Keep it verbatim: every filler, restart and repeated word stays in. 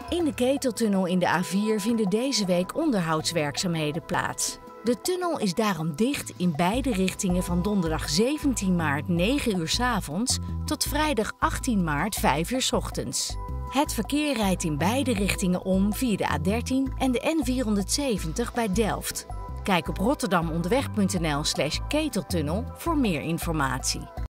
In de Keteltunnel in de A vier vinden deze week onderhoudswerkzaamheden plaats. De tunnel is daarom dicht in beide richtingen van donderdag zeventien maart negen uur 's avonds tot vrijdag achttien maart vijf uur 's ochtends. Het verkeer rijdt in beide richtingen om via de A dertien en de N vierhonderdzeventig bij Delft. Kijk op rotterdamonderweg punt n l slash keteltunnel voor meer informatie.